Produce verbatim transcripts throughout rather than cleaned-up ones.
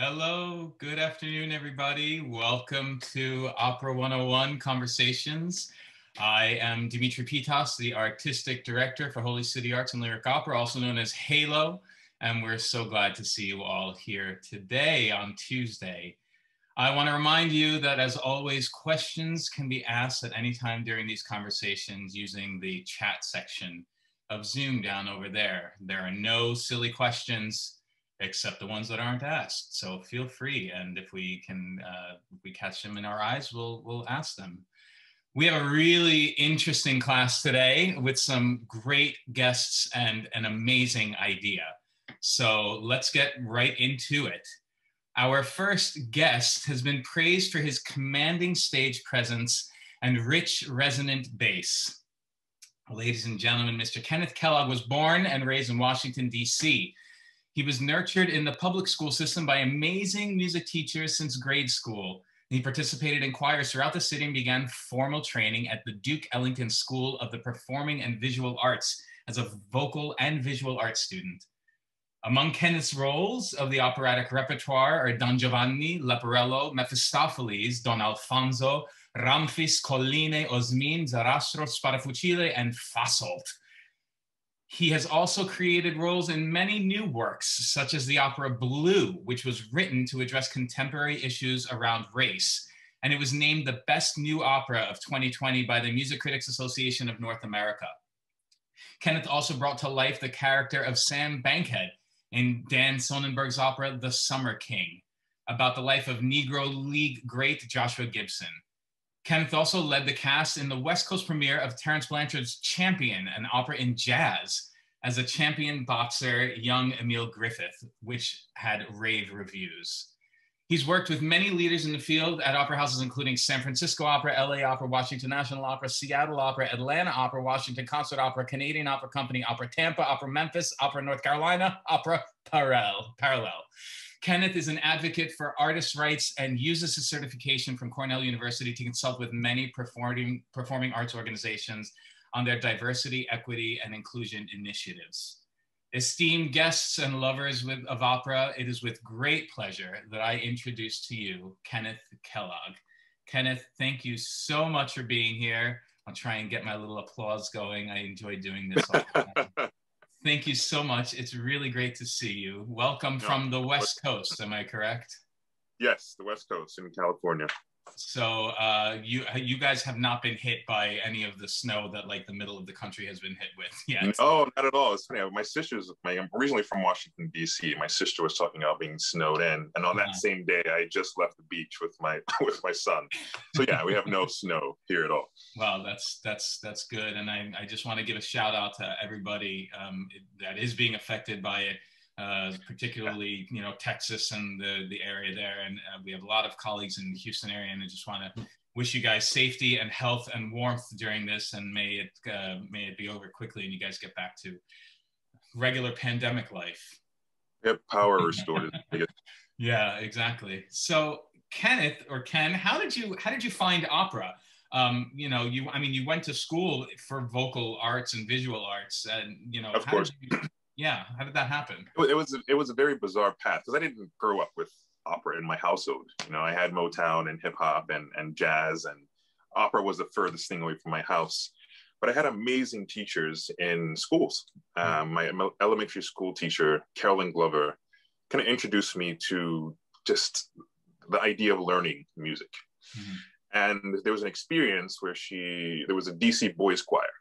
Hello, good afternoon, everybody. Welcome to Opera one oh one Conversations. I am Dimitri, the Artistic Director for Holy City Arts and Lyric Opera, also known as HALO, and we're so glad to see you all here today on Tuesday. I want to remind you that, as always, questions can be asked at any time during these conversations using the chat section of Zoom down over there. There are no silly questions, except the ones that aren't asked. So feel free, and if we can, uh, if we catch them in our eyes, we'll we'll ask them. We have a really interesting class today with some great guests and an amazing idea. So let's get right into it. Our first guest has been praised for his commanding stage presence and rich resonant bass. Ladies and gentlemen, Mister Kenneth Kellogg was born and raised in Washington, D C He was nurtured in the public school system by amazing music teachers since grade school. He participated in choirs throughout the city and began formal training at the Duke Ellington School of the Performing and Visual Arts as a vocal and visual arts student. Among Kenneth's roles of the operatic repertoire are Don Giovanni, Leporello, Mephistopheles, Don Alfonso, Ramfis, Colline, Osmin, Zarastro, Sparafucile, and Fasolt. He has also created roles in many new works, such as the opera Blue, which was written to address contemporary issues around race, and it was named the best new opera of twenty twenty by the Music Critics Association of North America. Kenneth also brought to life the character of Sam Bankhead in Dan Sonnenberg's opera The Summer King, about the life of Negro League great Joshua Gibson. Kenneth also led the cast in the West Coast premiere of Terence Blanchard's Champion, an opera in jazz, as a champion boxer, young Emil Griffith, which had rave reviews. He's worked with many leaders in the field at opera houses, including San Francisco Opera, L A Opera, Washington National Opera, Seattle Opera, Atlanta Opera, Washington Concert Opera, Canadian Opera Company, Opera Tampa, Opera Memphis, Opera North Carolina, Opera Parallel. Parallel. Kenneth is an advocate for artists' rights and uses his certification from Cornell University to consult with many performing, performing arts organizations on their diversity, equity, and inclusion initiatives. Esteemed guests and lovers with, of opera, it is with great pleasure that I introduce to you Kenneth Kellogg. Kenneth, thank you so much for being here. I'll try and get my little applause going. I enjoy doing this all the time. Thank you so much. It's really great to see you. Welcome no, from the West Coast, am I correct? Yes, the West Coast in California. So uh, you you guys have not been hit by any of the snow that like the middle of the country has been hit with yet? No, not at all. It's funny. My sister's, my, I'm originally from Washington, D C My sister was talking about being snowed in. And on that uh-huh. same day, I just left the beach with my with my son. So yeah, we have no snow here at all. Wow, that's that's that's good. And I, I just want to give a shout out to everybody um, that is being affected by it. Uh, particularly, you know, Texas and the, the area there. And uh, we have a lot of colleagues in the Houston area, and I just want to wish you guys safety and health and warmth during this, and may it, uh, may it be over quickly and you guys get back to regular pandemic life. Yep, power restored. Yeah, exactly. So Kenneth, or Ken, how did you, how did you find opera? Um, you know, you, I mean, you went to school for vocal arts and visual arts, and, you know, of how course. Did you, Yeah, how did that happen? It was it was a very bizarre path because I didn't grow up with opera in my household. You know, I had Motown and hip hop and and jazz, and opera was the furthest thing away from my house. But I had amazing teachers in schools. Um, my elementary school teacher, Carolyn Glover, kind of introduced me to just the idea of learning music. Mm-hmm. And there was an experience where she there was a D C boys choir.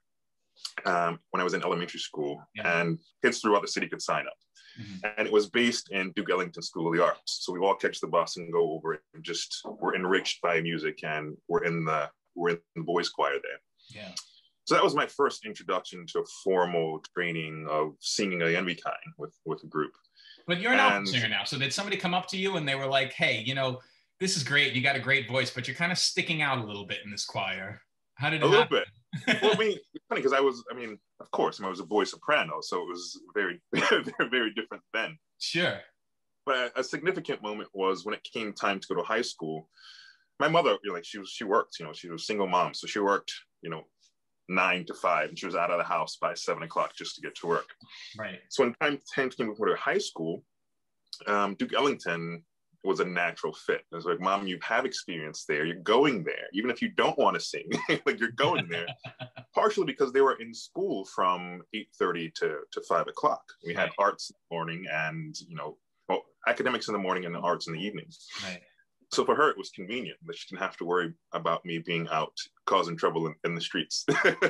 Um, when I was in elementary school, yeah. and kids throughout the city could sign up. Mm-hmm. And it was based in Duke Ellington School of the Arts. So we all catch the bus and go over it and just, we're enriched by music, and we're in the, we're in the boys choir there. Yeah. So that was my first introduction to a formal training of singing a Yenvi kind with, with a group. But you're an opera singer now. So did somebody come up to you and they were like, hey, you know, this is great. You got a great voice, but you're kind of sticking out a little bit in this choir. How did it a happen? little bit? Well, I mean, it's funny because I was, I mean, of course, I, mean, I was a boy soprano, so it was very, very, very different then. Sure. But a significant moment was when it came time to go to high school. My mother, you know, like she was, she worked, you know, she was a single mom, so she worked, you know, nine to five, and she was out of the house by seven o'clock just to get to work. Right. So when time, time came to go to high school, um, Duke Ellington was a natural fit. I was like, Mom, you have experience there. You're going there. Even if you don't want to sing, like you're going there. Partially because they were in school from eight thirty to, to five o'clock. We had right. arts in the morning and, you know, well, academics in the morning and arts in the evenings. Right. So for her, it was convenient that she didn't have to worry about me being out causing trouble in, in the streets.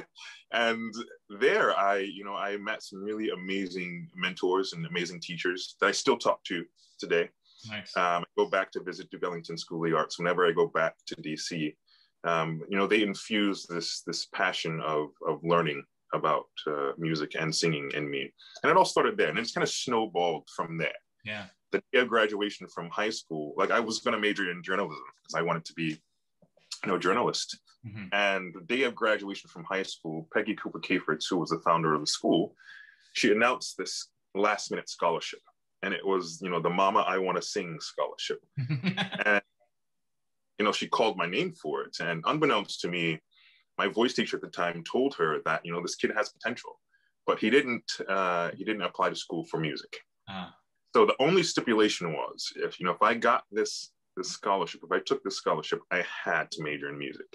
And there I, you know, I met some really amazing mentors and amazing teachers that I still talk to today. Nice. Um, I go back to visit Duke Ellington School of the Arts whenever I go back to D C. Um, you know, they infuse this this passion of of learning about uh, music and singing in me, and it all started there, and it's kind of snowballed from there. Yeah. The day of graduation from high school, like I was going to major in journalism because I wanted to be, you know, a journalist. Mm-hmm. And the day of graduation from high school, Peggy Cooper Cafords, who was the founder of the school, she announced this last minute scholarship, and it was, you know, the Mama I Want to Sing scholarship. And you know, she called my name for it. And unbeknownst to me, my voice teacher at the time told her that, you know, this kid has potential, but he didn't, uh, he didn't apply to school for music. Uh. So the only stipulation was, if, you know, if I got this, this scholarship, if I took this scholarship, I had to major in music.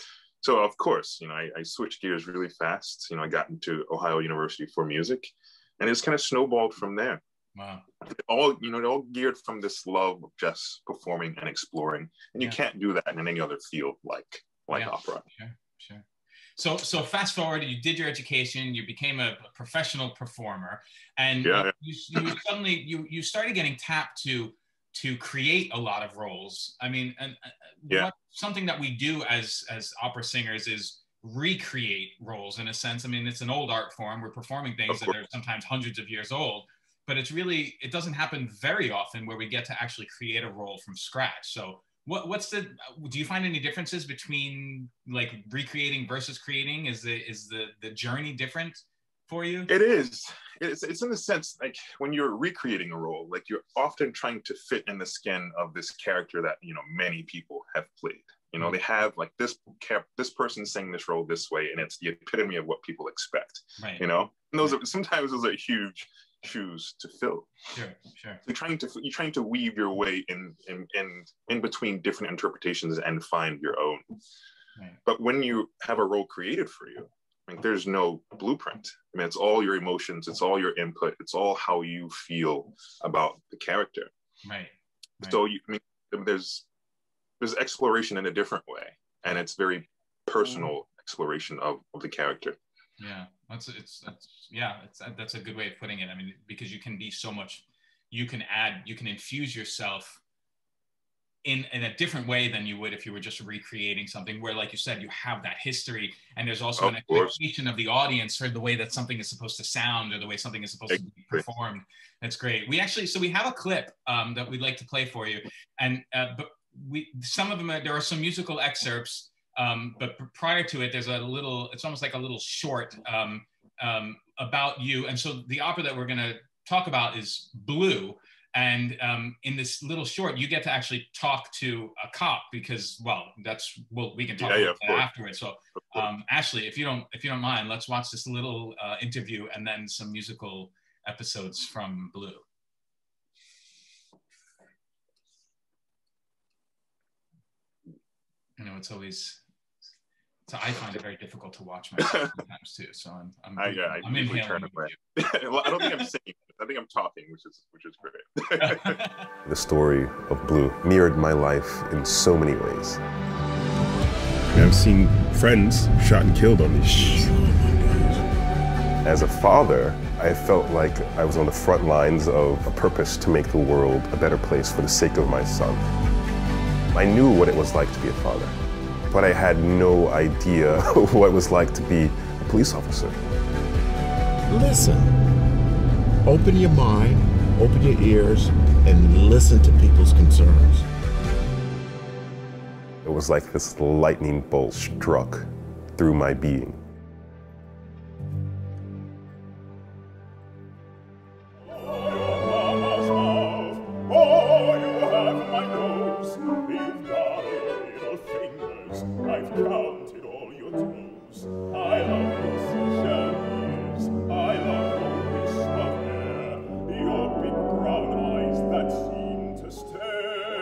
So of course, you know, I, I switched gears really fast. You know, I got into Ohio University for music, and it's kind of snowballed from there. Wow. All, you know, it all geared from this love of just performing and exploring. And you yeah. can't do that in any other field like, like yeah. opera. Sure, sure. So, so fast forward, you did your education, you became a, a professional performer, and yeah. you, you, you suddenly, you, you started getting tapped to, to create a lot of roles. I mean, and uh, yeah. what, something that we do as, as opera singers is recreate roles in a sense. I mean, it's an old art form. We're performing things that are sometimes hundreds of years old. But it's really, it doesn't happen very often where we get to actually create a role from scratch. So what, what's the, do you find any differences between like recreating versus creating? Is the, is the, the journey different for you? It is. It's, it's in the sense, like when you're recreating a role, like you're often trying to fit in the skin of this character that, you know, many people have played. You know, they have like this, this person saying this role this way, and it's the epitome of what people expect, right. you know? And those right. are, sometimes those are huge shoes to fill. Sure, sure. You're trying to you're trying to weave your way in in in, in between different interpretations and find your own. Right. But when you have a role created for you, like there's no blueprint. I mean, it's all your emotions, it's all your input, it's all how you feel about the character. Right. right. So you I mean there's there's exploration in a different way, and it's very personal mm. exploration of, of the character. Yeah, that's it's that's yeah, it's that's a good way of putting it. I mean, because you can be so much, you can add, you can infuse yourself in in a different way than you would if you were just recreating something. Where, like you said, you have that history, and there's also of an course. expectation of the audience for the way that something is supposed to sound or the way something is supposed exactly. to be performed. That's great. We actually, so we have a clip um, that we'd like to play for you, and uh, but we some of them are, there are some musical excerpts. Um, but prior to it, there's a little, it's almost like a little short um, um, about you. And so the opera that we're going to talk about is Blue. And um, in this little short, you get to actually talk to a cop because, well, that's, well, we can talk yeah, about yeah, that afterwards. So um, Ashley, if you don't, if you don't mind, let's watch this little uh, interview and then some musical episodes from Blue. You know, it's always, so I find it very difficult to watch myself sometimes too. So I'm, I'm, I, yeah, I'm inhaling. Well, I don't think I'm singing. I think I'm talking, which is which is great. The story of Blue mirrored my life in so many ways. I've seen friends shot and killed on these shows. As a father, I felt like I was on the front lines of a purpose to make the world a better place for the sake of my son. I knew what it was like to be a father, but I had no idea what it was like to be a police officer. Listen. Open your mind, open your ears, and listen to people's concerns. It was like this lightning bolt struck through my being. Stay.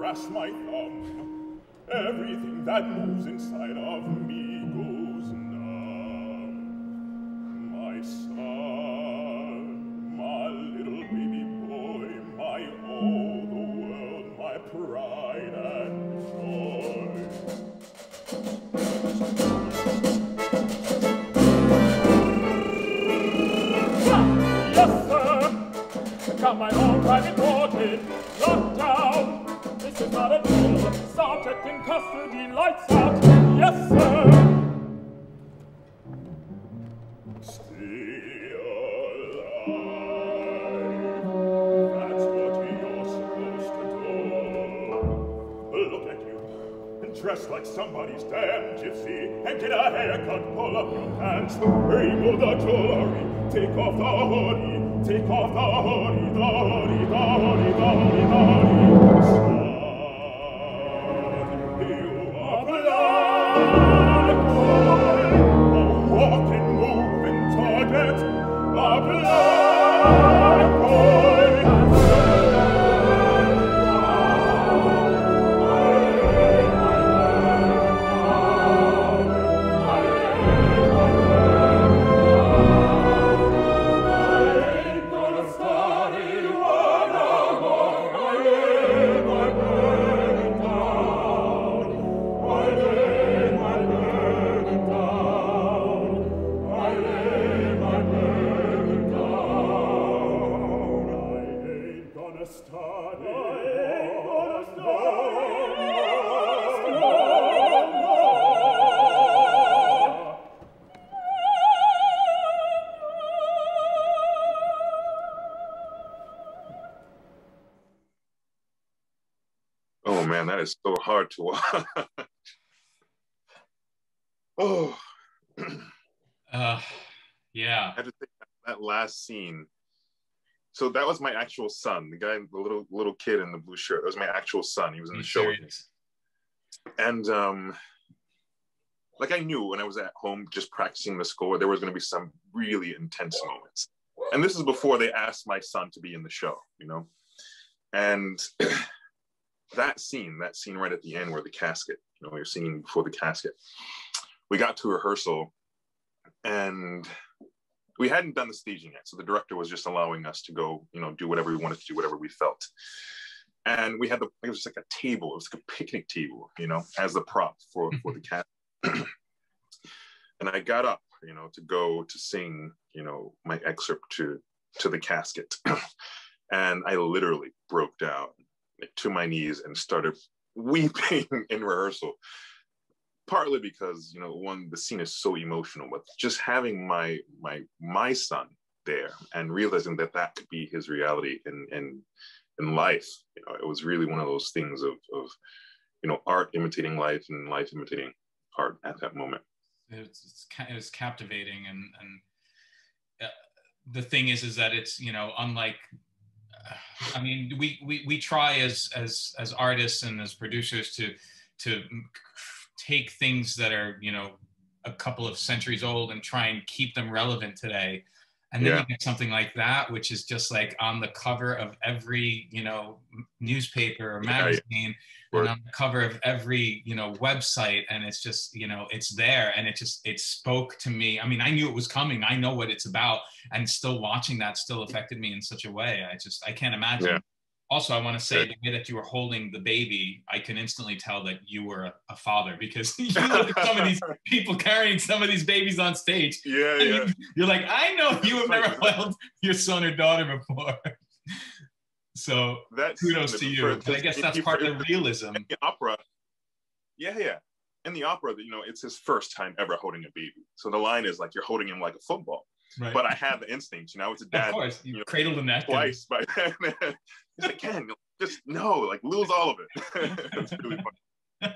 grasp my thumb. Everything that moves inside of me goes numb. My son, my little baby boy, my all the world, my pride and joy. Yes, sir. Got my own private portrait locked down. This is not a drill. Subject in custody, lights out. Yes, sir. Stay alive. That's what you're supposed to do. Look at you. Dressed like somebody's damn gypsy. And get a haircut, pull up your pants. Remove the jewelry. Take off the hoodie. Take off the hoodie, the hoodie, the hoodie, the hoodie, the hoodie. Son, you are black boy, a walking, moving target, a black boy. Oh man, that is so hard to watch. Oh. uh, yeah. I had to think that, that last scene. So that was my actual son, the guy, the little little kid in the blue shirt. That was my actual son. He was in the show with me. And um, like I knew when I was at home just practicing the score, there was going to be some really intense moments. And this is before they asked my son to be in the show, you know? And that scene, that scene right at the end where the casket, you know, you're singing before the casket. We got to rehearsal and we hadn't done the staging yet. So the director was just allowing us to go, you know, do whatever we wanted to do, whatever we felt. And we had the, it was like a table, it was like a picnic table, you know, as the prop for, for the casket. And I got up, you know, to go to sing, you know, my excerpt to, to the casket. And I literally broke down to my knees and started weeping in rehearsal. Partly because, you know, one, the scene is so emotional, but just having my my my son there and realizing that that could be his reality in in in life, you know, it was really one of those things of of you know, art imitating life and life imitating art at that moment. It was, it was captivating, and and uh, the thing is, is that it's, you know, unlike. I mean, we we we try as as as artists and as producers to to. take things that are, you know, a couple of centuries old and try and keep them relevant today. And then yeah. you get something like that, which is just like on the cover of every, you know, newspaper or magazine, yeah, yeah. and on the cover of every, you know, website. And it's just, you know, it's there. And it just, it spoke to me. I mean, I knew it was coming. I know what it's about. And still watching that still affected me in such a way. I just, I can't imagine. Yeah. Also, I want to say the way that you were holding the baby, I can instantly tell that you were a, a father, because you look at some of these people carrying some of these babies on stage. Yeah, yeah. You, you're like, I know you have never held your son or daughter before. So that's, kudos to you. And I guess that's part of the realism. In the opera, yeah, yeah. In the opera, you know, it's his first time ever holding a baby. So the line is like, you're holding him like a football. Right. But I have the instinct, you know, it's a dad. Of course, you, you know, cradle the neck twice, and... but he's like, Ken, just no, like lose all of it. It's really funny.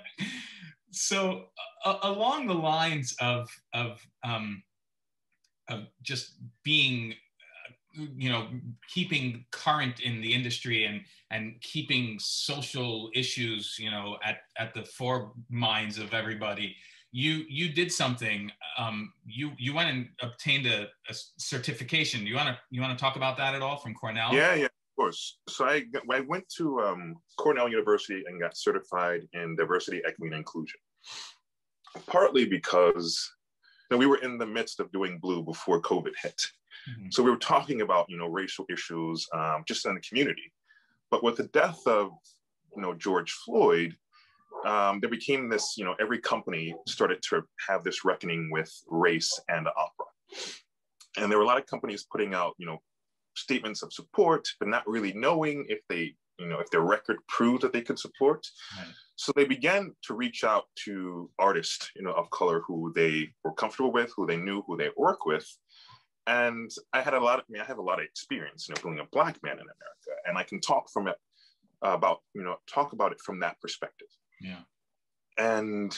So uh, along the lines of of um, of just being, uh, you know, keeping current in the industry and and keeping social issues, you know, at at the fore minds of everybody. You you did something. Um, you you went and obtained a, a certification. Do you want to you want to talk about that at all from Cornell? Yeah, yeah. course. So I, I went to um, Cornell University and got certified in diversity, equity, and inclusion. Partly because you know, we were in the midst of doing Blue before COVID hit. Mm-hmm. So we were talking about, you know, racial issues um, just in the community. But with the death of, you know, George Floyd, um, there became this, you know, every company started to have this reckoning with race and opera. And there were a lot of companies putting out, you know, statements of support, but not really knowing if they, you know, if their record proved that they could support. Right. So they began to reach out to artists, you know, of color who they were comfortable with, who they knew, who they work with. And I had a lot of, I mean, I have a lot of experience, you know, being a Black man in America, and I can talk from it uh, about, you know, talk about it from that perspective. Yeah. And,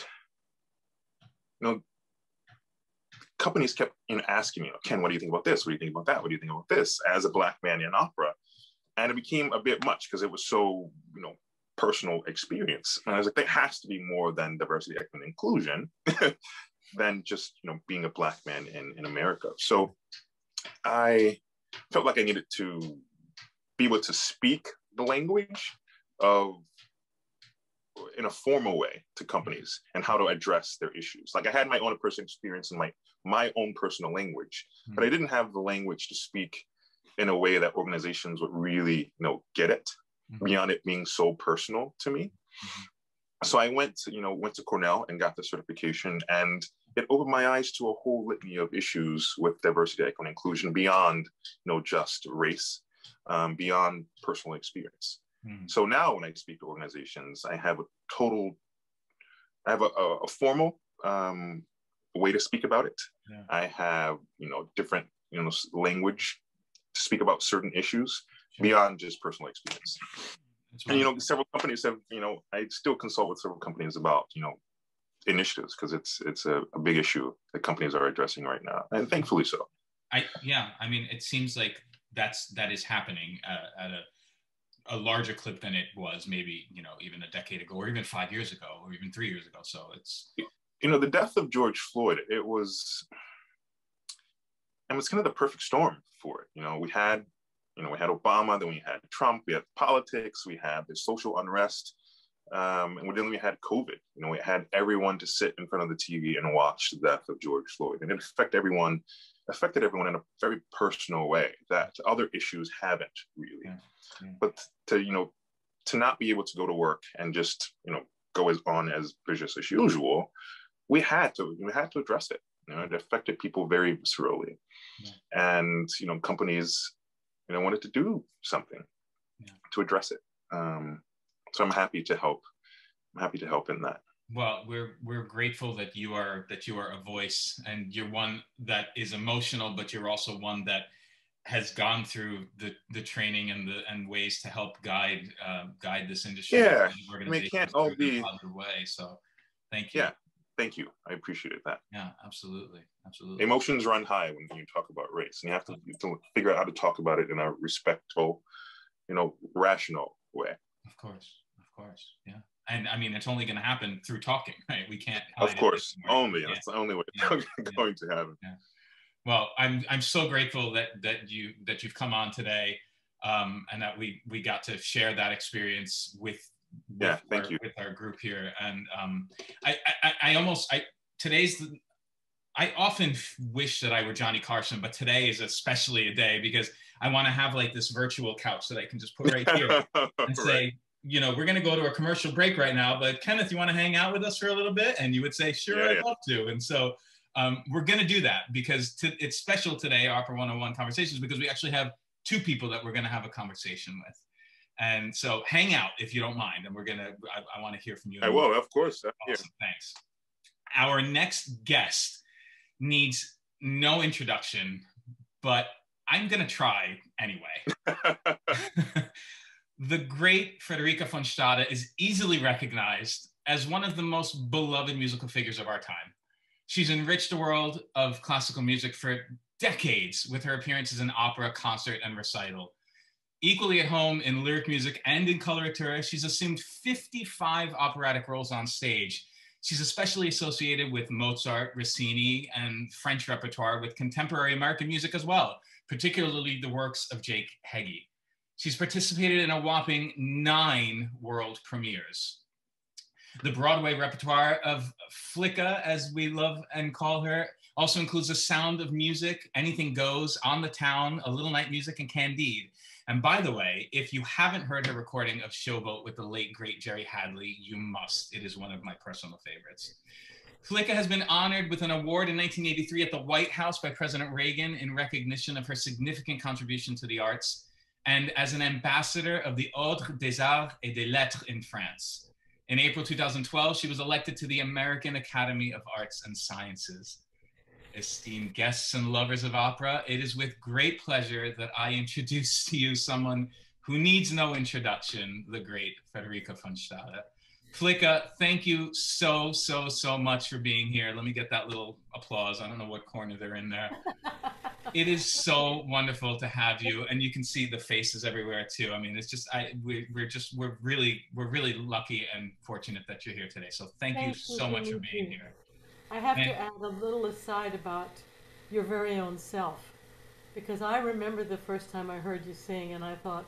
you know, companies kept, you know, asking me, Ken, what do you think about this? What do you think about that? What do you think about this? As a Black man in opera. And it became a bit much because it was so, you know, personal experience. And I was like, there has to be more than diversity, equity, and inclusion than just, you know, being a Black man in, in America. So I felt like I needed to be able to speak the language of, in a formal way to companies and how to address their issues. Like I had my own personal experience in my, my own personal language, mm-hmm. but I didn't have the language to speak in a way that organizations would really, you know, get it, mm-hmm. beyond it being so personal to me. Mm-hmm. So I went to, you know, went to Cornell and got the certification, and it opened my eyes to a whole litany of issues with diversity, equity, and inclusion beyond, you know, just race, um, beyond personal experience. Mm-hmm. So now when I speak to organizations, I have a total, I have a, a, a formal um, way to speak about it. Yeah. I have, you know, different, you know, language to speak about certain issues sure. beyond just personal experience. And, you know, several companies have, you know, I still consult with several companies about, you know, initiatives, because it's it's a, a big issue that companies are addressing right now. And thankfully so. I, yeah, I mean, it seems like that's, that is happening uh, at a, a larger clip than it was maybe, you know, even a decade ago, or even five years ago, or even three years ago. So it's, you know, the death of George Floyd, it was, and it's kind of the perfect storm for it. You know, we had, you know, we had Obama, then we had Trump, we had politics, we had the social unrest, um, and then we had COVID. You know, we had everyone to sit in front of the T V and watch the death of George Floyd, and it affected everyone, affected everyone in a very personal way that other issues haven't really. Yeah. Yeah. But to, you know, to not be able to go to work and just, you know, go as on as business as usual, we had to, we had to address it. You know, it affected people very viscerally. Yeah. And, you know, companies, you know, wanted to do something yeah. to address it. Um, so I'm happy to help. I'm happy to help in that. Well, we're we're grateful that you are that you are a voice, and you're one that is emotional, but you're also one that has gone through the the training and the and ways to help guide uh, guide this industry. Yeah, I mean, it can't all be other way. So, thank you. Yeah, thank you. I appreciate that. Yeah, absolutely, absolutely. Emotions run high when you talk about race, and you have to, you have to figure out how to talk about it in a respectful, you know, rational way. Of course, of course, yeah. And I mean, it's only going to happen through talking, right? We can't. Of course, only. Yeah. That's the only way yeah. it's yeah. going to happen. Yeah. Well, I'm I'm so grateful that that you that you've come on today, um, and that we we got to share that experience with, with yeah, thank our, you. with our group here. And um, I, I I almost I today's the, I often wish that I were Johnny Carson, but today is especially a day because I want to have like this virtual couch that I can just put right here and say, right. you know, we're going to go to a commercial break right now, but Kenneth, you want to hang out with us for a little bit? And you would say, sure, yeah, I'd yeah. love to. And so um, we're going to do that because to, it's special today, Opera one oh one Conversations, because we actually have two people that we're going to have a conversation with. And so hang out if you don't mind. And we're going to, I, I want to hear from you. I will, of course. Awesome, thanks. Our next guest needs no introduction, but I'm going to try anyway. The great Frederica Von Stade is easily recognized as one of the most beloved musical figures of our time. She's enriched the world of classical music for decades with her appearances in opera, concert, and recital. Equally at home in lyric music and in coloratura, she's assumed fifty-five operatic roles on stage. She's especially associated with Mozart, Rossini, and French repertoire with contemporary American music as well, particularly the works of Jake Heggie. She's participated in a whopping nine world premieres. The Broadway repertoire of Flicka, as we love and call her, also includes The Sound of Music, Anything Goes, On the Town, A Little Night Music, and Candide. And by the way, if you haven't heard her recording of Showboat with the late, great Jerry Hadley, you must. It is one of my personal favorites. Flicka has been honored with an award in nineteen eighty-three at the White House by President Reagan in recognition of her significant contribution to the arts, and as an ambassador of the Ordre des Arts et des Lettres in France. In April two thousand twelve, she was elected to the American Academy of Arts and Sciences. Esteemed guests and lovers of opera, it is with great pleasure that I introduce to you someone who needs no introduction, the great Frederica Von Stade. Flicka, thank you so, so, so much for being here. Let me get that little applause. I don't know what corner they're in there. It is so wonderful to have you, and you can see the faces everywhere too. I mean, it's just I we, we're just we're really we're really lucky and fortunate that you're here today. So thank, thank you so you, much for being here. I have and, to add a little aside about your very own self, because I remember the first time I heard you sing, and I thought,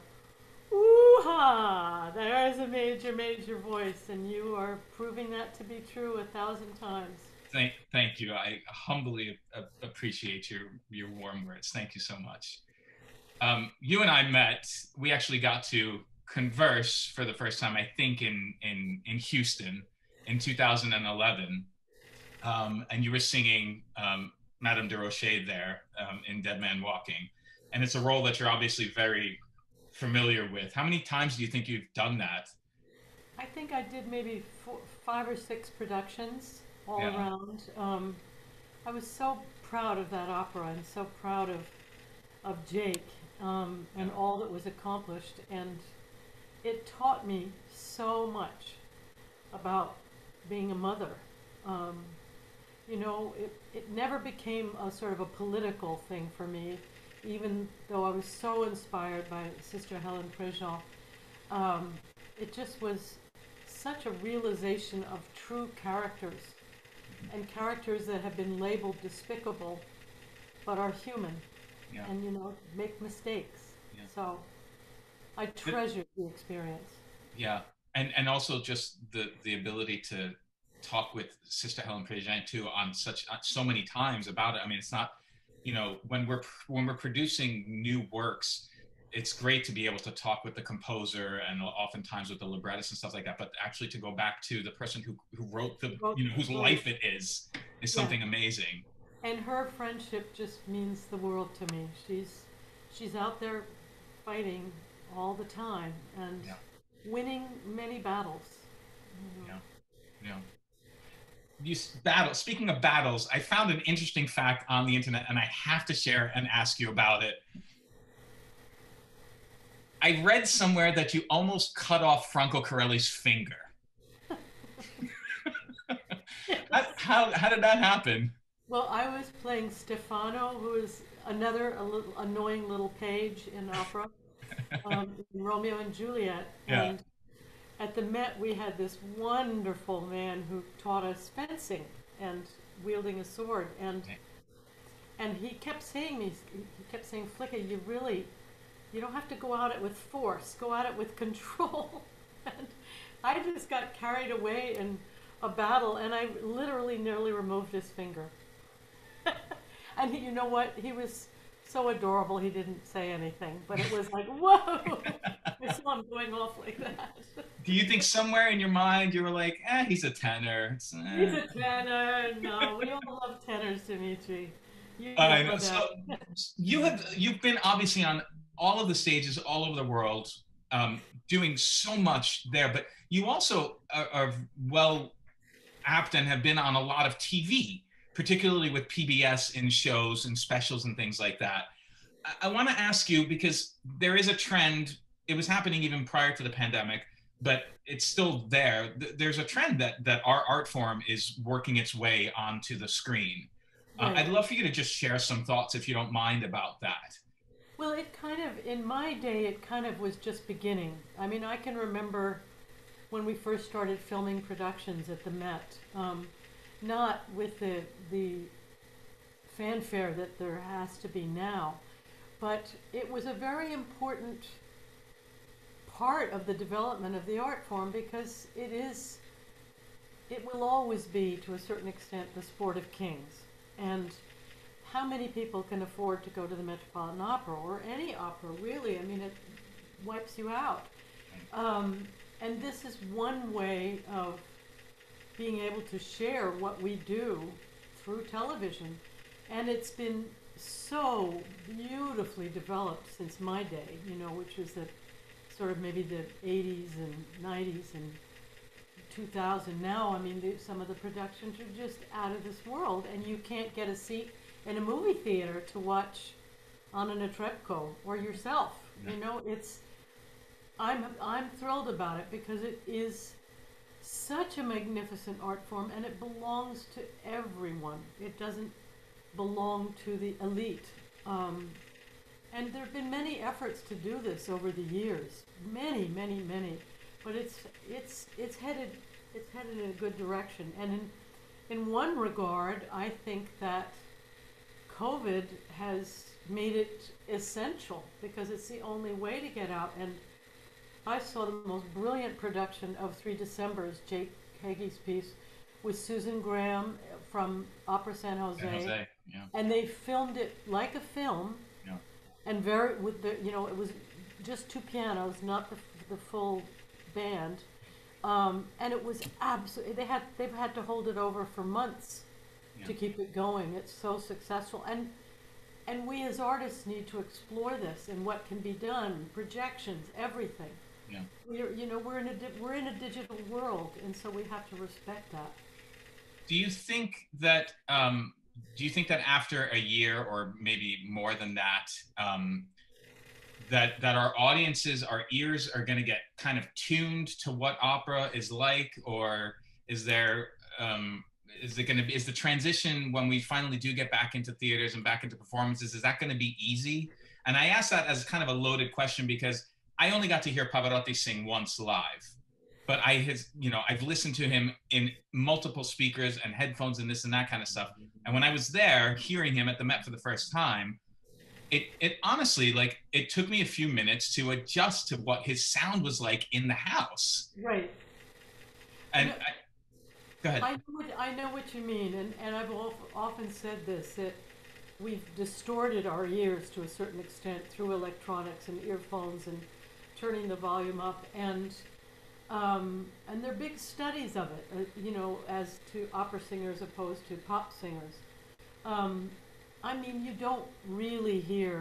"Ooh-ha! There's a major, major voice," and you are proving that to be true a thousand times. Thank, thank you. I humbly appreciate your, your warm words. Thank you so much. Um, you and I met, we actually got to converse for the first time, I think, in, in, in Houston in two thousand eleven. Um, and you were singing um, Madame de Rocher there um, in Dead Man Walking. And it's a role that you're obviously very familiar with. How many times do you think you've done that? I think I did maybe four, five or six productions all yeah. around. Um, I was so proud of that opera and so proud of of Jake um, and yeah. all that was accomplished, and it taught me so much about being a mother. Um, you know, it, it never became a sort of a political thing for me, even though I was so inspired by Sister Helen Préjean. Um, it just was such a realization of true characters, and characters that have been labeled despicable, but are human, yeah. and, you know, make mistakes. Yeah. So I treasure the experience. Yeah, and and also just the the ability to talk with Sister Helen Préjean too on such uh, so many times about it. I mean, it's not, you know, when we're when we're producing new works, it's great to be able to talk with the composer and oftentimes with the librettist and stuff like that, but actually to go back to the person who, who wrote the, you know, whose life it is, is something yeah. amazing. And her friendship just means the world to me. She's, she's out there fighting all the time and yeah. winning many battles. Yeah, yeah. You battle, speaking of battles, I found an interesting fact on the internet and I have to share and ask you about it. I read somewhere that you almost cut off Franco Corelli's finger. how, how, how did that happen? Well, I was playing Stefano, who is another a little annoying little page in opera, um, in Romeo and Juliet. Yeah. And at the Met, we had this wonderful man who taught us fencing and wielding a sword. And and he kept saying me, he kept saying, Flicka, you really, you don't have to go at it with force, go at it with control. And I just got carried away in a battle, and I literally nearly removed his finger. And he, you know what? He was so adorable, he didn't say anything, but it was like, whoa, I saw him going off like that. Do you think somewhere in your mind you were like, eh, he's a tenor. It's, eh. He's a tenor. No, we all love tenors, Dimitri. You I know. So you have, you've been obviously on all of the stages all over the world, um, doing so much there, but you also are, are well apt and have been on a lot of T V, particularly with P B S in shows and specials and things like that. I, I want to ask you, because there is a trend, it was happening even prior to the pandemic, but it's still there. There's a trend that, that our art form is working its way onto the screen. Uh, right. I'd love for you to just share some thoughts, if you don't mind, about that. Well, it kind of, in my day, it kind of was just beginning. I mean, I can remember when we first started filming productions at the Met, um, not with the, the fanfare that there has to be now, but it was a very important part of the development of the art form, because it is, it will always be, to a certain extent, the sport of kings. And how many people can afford to go to the Metropolitan Opera, or any opera, really? I mean, it wipes you out. Um, and this is one way of being able to share what we do through television. And it's been so beautifully developed since my day, you know, which was the sort of maybe the eighties and nineties and two thousand. Now, I mean, the, some of the productions are just out of this world, and you can't get a seat in a movie theater to watch Anna Netrebko or yourself. Yeah. You know, it's, I'm, I'm thrilled about it, because it is such a magnificent art form, and it belongs to everyone. It doesn't belong to the elite. Um, and there have been many efforts to do this over the years, many, many, many. But it's it's it's headed it's headed in a good direction. And in in one regard, I think that COVID has made it essential, because it's the only way to get out. And I saw the most brilliant production of Three Decembers, Jake Hagee's piece, with Susan Graham from Opera San Jose. San Jose, yeah. And they filmed it like a film, yeah. and very with the you know it was just two pianos, not the the full band, um, and it was absolutely they had they've had to hold it over for months yeah. to keep it going. It's so successful, and and we as artists need to explore this and what can be done, projections, everything. Yeah. We're you know we're in a di- we're in a digital world, and so we have to respect that. Do you think that um, do you think that after a year, or maybe more than that, um, that that our audiences, our ears are going to get kind of tuned to what opera is like, or is there um, is it going to be is the transition when we finally do get back into theaters and back into performances, is that going to be easy? And I ask that as kind of a loaded question, because I only got to hear Pavarotti sing once live. But I has, you know, I've listened to him in multiple speakers and headphones and this and that kind of stuff. And when I was there hearing him at the Met for the first time, it, it honestly, like, it took me a few minutes to adjust to what his sound was like in the house. Right. And you know, I, go ahead. I know, what, I know what you mean. And, and I've often said this, that we've distorted our ears to a certain extent through electronics and earphones and turning the volume up. And Um, and there are big studies of it, uh, you know, as to opera singers opposed to pop singers. Um, I mean, you don't really hear,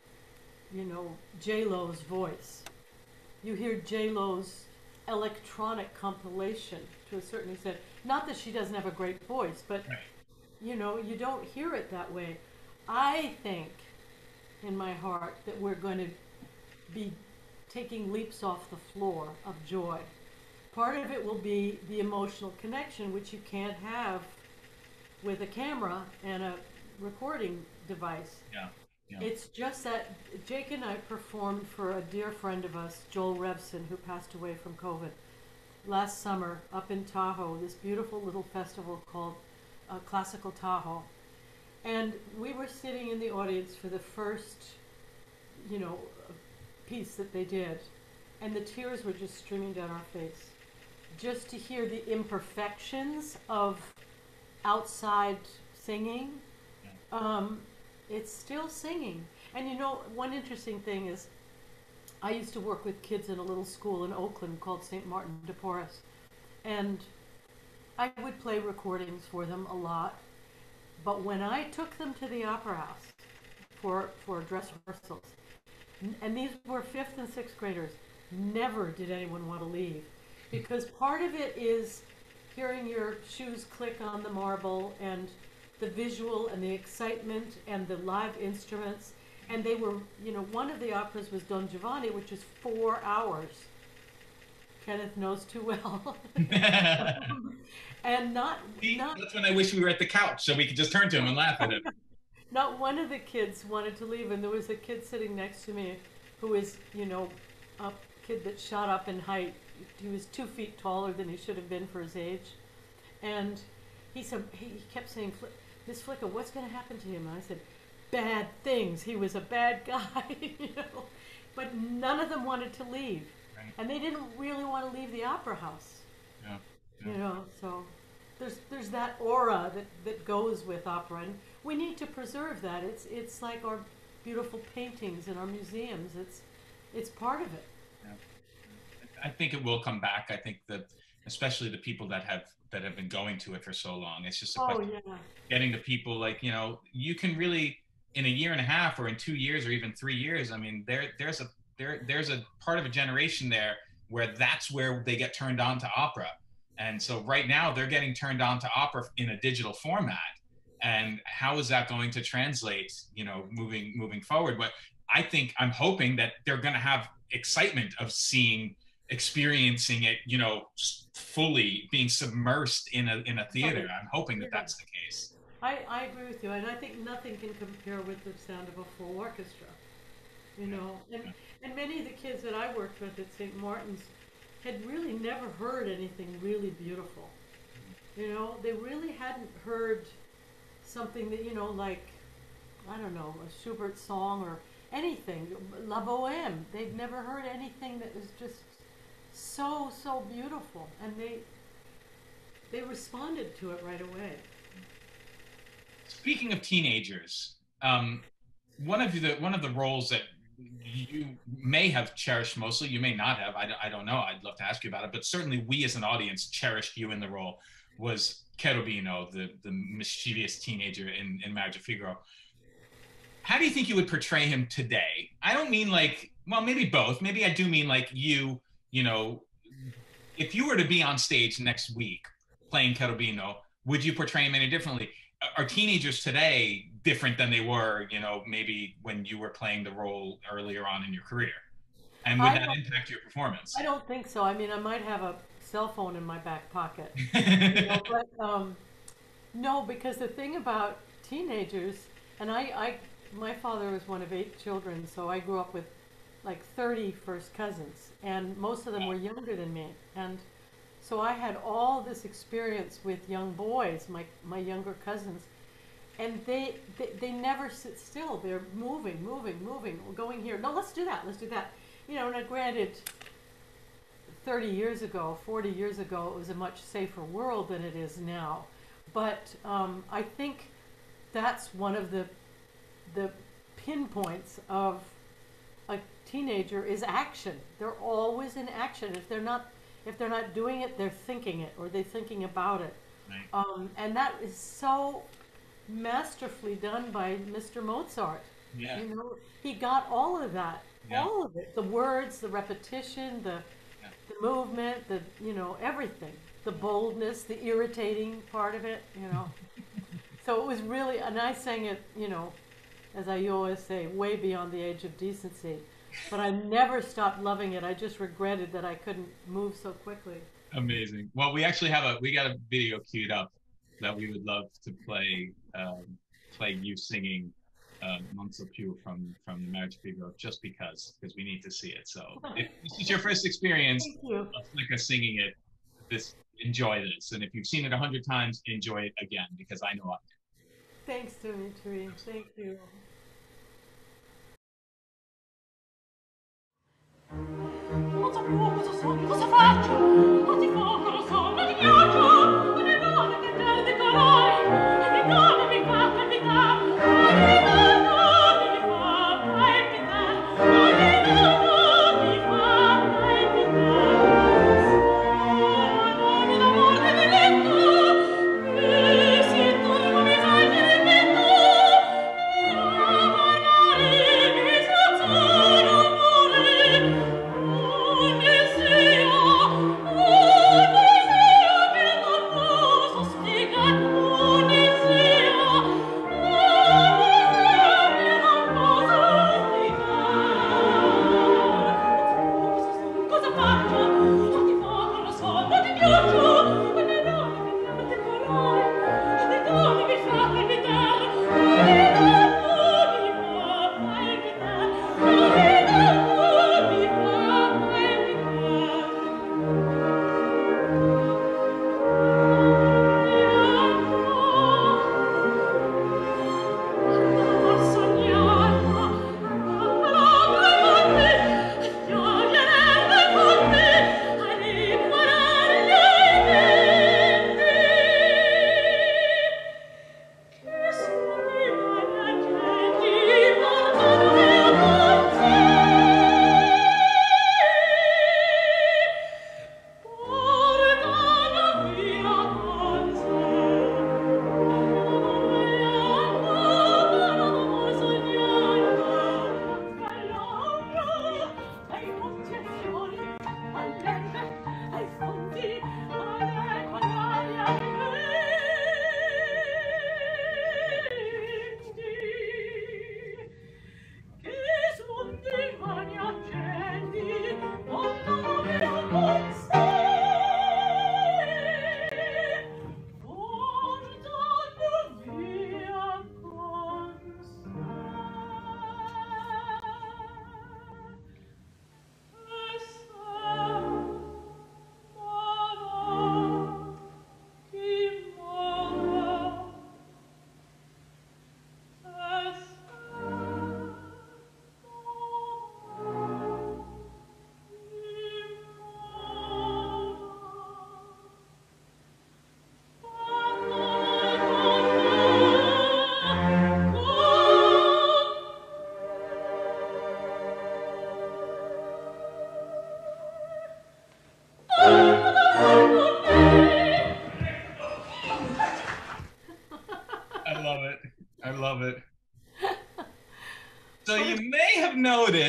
you know, J-Lo's voice. You hear J-Lo's electronic compilation to a certain extent. Not that she doesn't have a great voice, but, right. you know, you don't hear it that way. I think, in my heart, that we're going to be taking leaps off the floor of joy. Part of it will be the emotional connection, which you can't have with a camera and a recording device. Yeah, yeah. It's just that Jake and I performed for a dear friend of us, Joel Revson, who passed away from COVID, last summer up in Tahoe, this beautiful little festival called uh, Classical Tahoe. And we were sitting in the audience for the first, you know, piece that they did, and the tears were just streaming down our face, just to hear the imperfections of outside singing. Yeah. Um, it's still singing. And you know, one interesting thing is, I used to work with kids in a little school in Oakland called Saint Martin de Porres, and I would play recordings for them a lot. But when I took them to the Opera House for for dress rehearsals, and these were fifth and sixth graders, never did anyone want to leave, because part of it is hearing your shoes click on the marble and the visual and the excitement and the live instruments. And they were, you know, one of the operas was Don Giovanni, which is four hours. Kenneth knows too well. And not, See, not that's when I wish we were at the couch so we could just turn to him and laugh at him. Not one of the kids wanted to leave, and there was a kid sitting next to me who is, you know, a kid that shot up in height. He was two feet taller than he should have been for his age. And he said, he kept saying, Miss Flicka, what's going to happen to him? And I said, bad things. He was a bad guy, you know. But none of them wanted to leave. Right. And they didn't really want to leave the opera house. Yeah. Yeah. You know, so there's there's that aura that, that goes with opera, and we need to preserve that. It's it's like our beautiful paintings in our museums. It's it's part of it. Yeah. I think it will come back. I think that especially the people that have that have been going to it for so long. It's just a Oh, question yeah. of getting the people, like, you know, you can really in a year and a half or in two years or even three years, I mean, there there's a there there's a part of a generation there where that's where they get turned on to opera. And so right now they're getting turned on to opera in a digital format. And how is that going to translate, you know, moving moving forward? But I think I'm hoping that they're going to have excitement of seeing, experiencing it, you know, fully being submersed in a in a theater. I'm hoping that that's the case. I, I agree with you, and I think nothing can compare with the sound of a full orchestra. You know, and and many of the kids that I worked with at Saint Martin's had really never heard anything really beautiful. You know, they really hadn't heard something that, you know, like, I don't know, a Schubert song or anything, La Bohème. They'd never heard anything that was just so, so beautiful. And they they responded to it right away. Speaking of teenagers, um, one of the one of the roles that you may have cherished mostly, you may not have, I, I don't know, I'd love to ask you about it, but certainly we as an audience cherished you in the role, was Cherubino, the, the mischievous teenager in, in Marriage of Figaro. How do you think you would portray him today? I don't mean like, well, maybe both. Maybe I do mean like you, you know, if you were to be on stage next week playing Cherubino, would you portray him any differently? Are teenagers today different than they were, you know, maybe when you were playing the role earlier on in your career? And would I that don't- impact your performance? I don't think so. I mean, I might have a cell phone in my back pocket. You know, but um, no, because the thing about teenagers, and I, I, my father was one of eight children, so I grew up with like thirty first cousins, and most of them were younger than me. And so I had all this experience with young boys, my, my younger cousins, and they, they they never sit still. They're moving, moving, moving. We're going here. No, let's do that. Let's do that. You know, now granted, thirty years ago, forty years ago, it was a much safer world than it is now. But um, I think that's one of the the pinpoints of a teenager is action. They're always in action. If they're not if they're not doing it, they're thinking it, or they're thinking about it. Right. Um, and that is so masterfully done by Mister Mozart. Yeah. You know, he got all of that, Yeah. all of it. The words, the repetition, the Yeah. the movement, the, you know, everything. The boldness, the irritating part of it, you know. So it was really, and I sang it, you know, as I always say, way beyond the age of decency. But I never stopped loving it. I just regretted that I couldn't move so quickly. Amazing. Well, we actually have a, we got a video queued up that we would love to play, um, play you singing um, Non so più from, from the Marriage of Figaro, just because, because we need to see it. So if this is your first experience Thank you. of Frederica singing it, this, enjoy this. And if you've seen it a hundred times, enjoy it again, because I know I did. Thanks, Dimitri. Thank you. Non so più cosa sono, cosa faccio. Non ti fa, non so, non ti piaccio. Non è nome che perde colori. E che nome mi fa capitare. Non è nome mi fa palpitare. Non è nome mi fa palpitare. Sono d'amore diletto. E se tu non mi fai il vento. Non volare mi s'azzurro amore. Non ne sia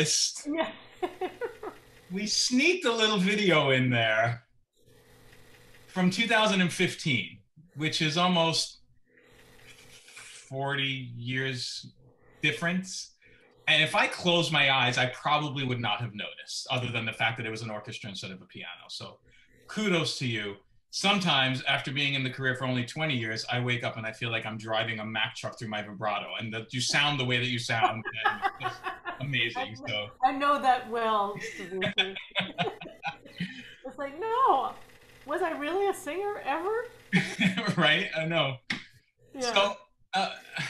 noticed, Yeah. we sneaked a little video in there from two thousand fifteen, which is almost forty years difference. And if I close my eyes, I probably would not have noticed, other than the fact that it was an orchestra instead of a piano. So kudos to you. Sometimes, after being in the career for only twenty years, I wake up and I feel like I'm driving a Mack truck through my vibrato, and that you sound the way that you sound. And it's just amazing. I, So I know that well, Dimitri. It's like, no, was I really a singer ever? right? I know. Yeah. So, uh,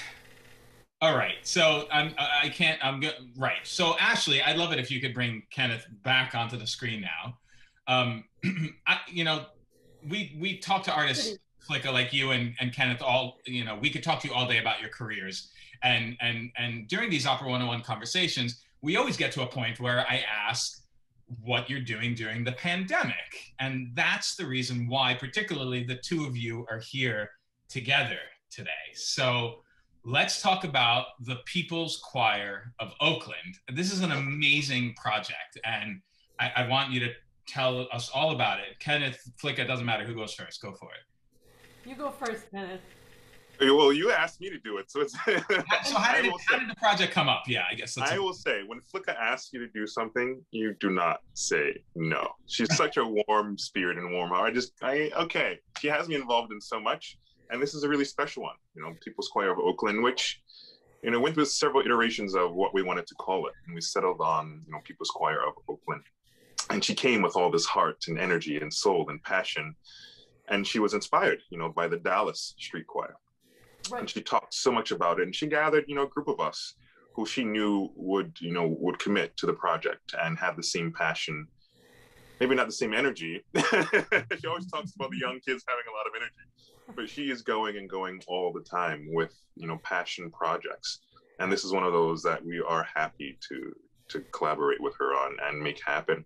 all right. So I'm, I can't, I'm good. Right. So Ashley, I'd love it if you could bring Kenneth back onto the screen now. Um, I, you know, we, we talk to artists, Flicka, like you and, and Kenneth, all, you know, we could talk to you all day about your careers. And, and, and during these Opera one oh one conversations, we always get to a point where I ask what you're doing during the pandemic. And that's the reason why, particularly, the two of you are here together today. So let's talk about the People's Choir of Oakland. This is an amazing project, and I, I want you to tell us all about it. Kenneth, Flicka, it doesn't matter who goes first. Go for it. You go first, Kenneth. Well, you asked me to do it, so it's. So how did, it, how did the project come up? Yeah, I guess that's. I a... will say, when Flicka asks you to do something, you do not say no. She's such a warm spirit and warm heart. I just, I okay. She has me involved in so much, and this is a really special one. You know, People's Choir of Oakland, which, you know, went through several iterations of what we wanted to call it, and we settled on, you know, People's Choir of Oakland. And she came with all this heart and energy and soul and passion, and she was inspired, you know, by the Dallas Street Choir. Right. And she talked so much about it, and she gathered, you know, a group of us who she knew would, you know, would commit to the project and have the same passion, maybe not the same energy. She always talks about the young kids having a lot of energy, but she is going and going all the time with, you know, passion projects. And this is one of those that we are happy to to collaborate with her on and make happen.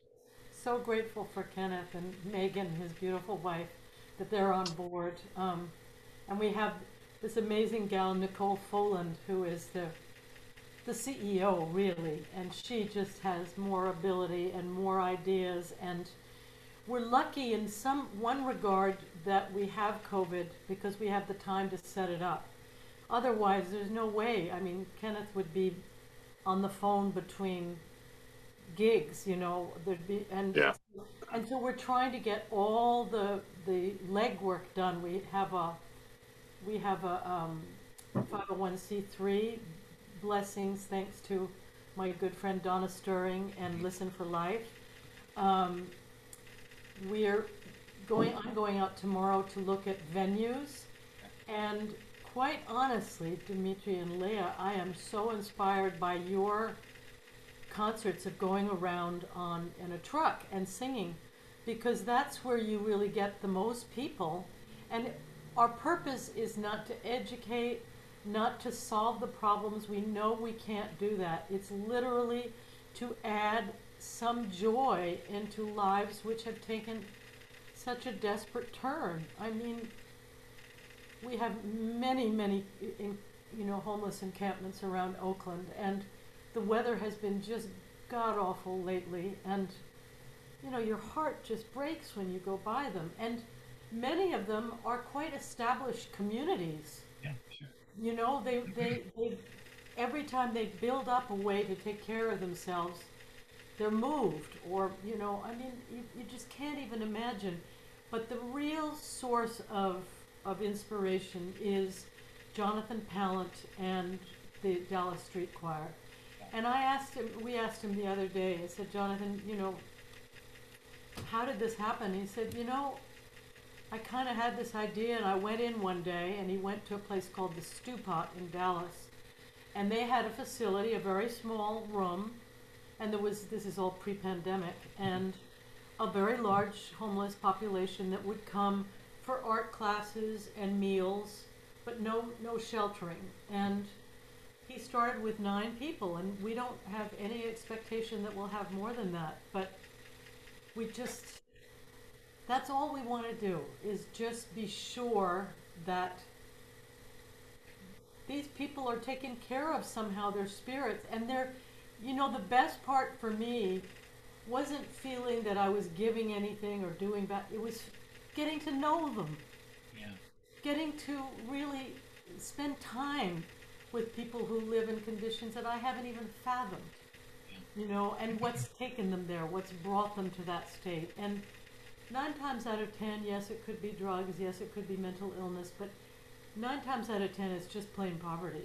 So grateful for Kenneth and Megan, his beautiful wife, that they're on board. Um, and we have this amazing gal, Nicole Foland, who is the the C E O, really, and she just has more ability and more ideas. And we're lucky in some one regard that we have COVID, because we have the time to set it up. Otherwise, there's no way. I mean, Kenneth would be on the phone between gigs, you know, there'd be, and yeah. and so we're trying to get all the the legwork done. We have a we have a um, five oh one c three, blessings thanks to my good friend Donna Stirring and Listen for Life. Um, we're going. I'm going out tomorrow to look at venues, and quite honestly, Dimitri and Leah, I am so inspired by your concerts of going around on in a truck and singing, because that's where you really get the most people. And our purpose is not to educate, not to solve the problems. We know we can't do that. It's literally to add some joy into lives which have taken such a desperate turn. I mean, we have many, many, in, you know, homeless encampments around Oakland, and the weather has been just god-awful lately, and, you know, your heart just breaks when you go by them. And many of them are quite established communities. Yeah, sure. You know, they, they, they, every time they build up a way to take care of themselves, they're moved, or, you know, I mean, you, you just can't even imagine. But the real source of of inspiration is Jonathan Pallant and the Dallas Street Choir. And I asked him, we asked him the other day, I said, Jonathan, you know, how did this happen? He said, you know, I kind of had this idea, and I went in one day, and he went to a place called the Stew Pot in Dallas, and they had a facility, a very small room, and there was, this is all pre-pandemic, and a very large homeless population that would come for art classes and meals, but no no sheltering. And he started with nine people, and we don't have any expectation that we'll have more than that, but we just, that's all we want to do, is just be sure that these people are taken care of somehow, their spirits, and they're you know, the best part for me wasn't feeling that I was giving anything or doing bad. It was getting to know them. Yeah. Getting to really spend time with people who live in conditions that I haven't even fathomed. You know, and what's taken them there, what's brought them to that state. And nine times out of ten, yes, it could be drugs, yes, it could be mental illness, but nine times out of ten, it's just plain poverty.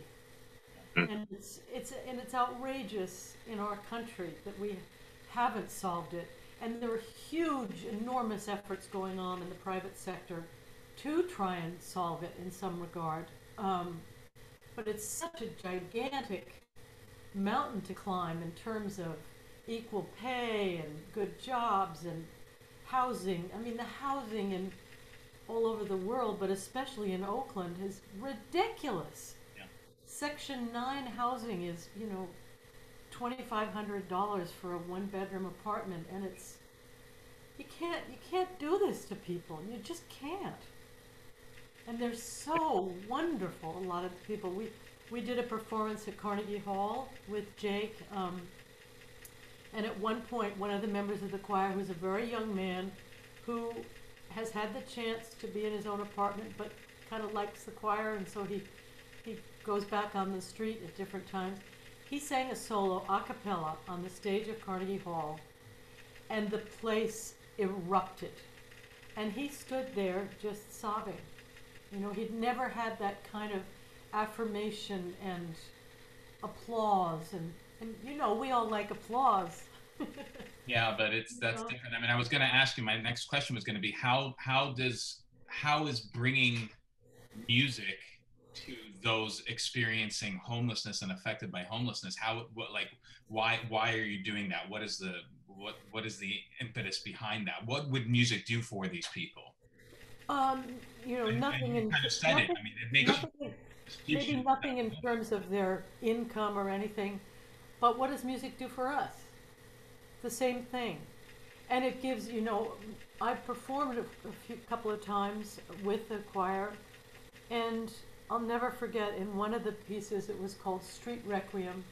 And it's, it's, and it's outrageous in our country that we haven't solved it. And there are huge, enormous efforts going on in the private sector to try and solve it in some regard. Um, but it's such a gigantic mountain to climb in terms of equal pay and good jobs and housing. I mean, the housing in all over the world, but especially in Oakland, is ridiculous. Yeah. Section nine housing is, you know, twenty-five hundred dollars for a one-bedroom apartment, and it's, you can't, you can't do this to people. You just can't. And they're so wonderful, a lot of the people. We, we did a performance at Carnegie Hall with Jake, um, and at one point, one of the members of the choir, who's a very young man, who has had the chance to be in his own apartment, but kind of likes the choir, and so he, he goes back on the street at different times. He sang a solo a cappella on the stage of Carnegie Hall, and the place erupted. And he stood there just sobbing. You know, he'd never had that kind of affirmation and applause, and, and you know, we all like applause. Yeah, but it's that's Yeah. different. I mean, I was going to ask you. My next question was going to be how how does how is bringing music to those experiencing homelessness and affected by homelessness? How what like why why are you doing that? What is the what what is the impetus behind that? What would music do for these people? Um, you know, And- nothing and you in kind of said nothing, it. I mean, it makes nothing, you, gives maybe you- nothing in terms of their income or anything, but what does music do for us? The same thing. And it gives, you know, I've performed a, a few couple of times with the choir, and I'll never forget, in one of the pieces, it was called Street Requiem,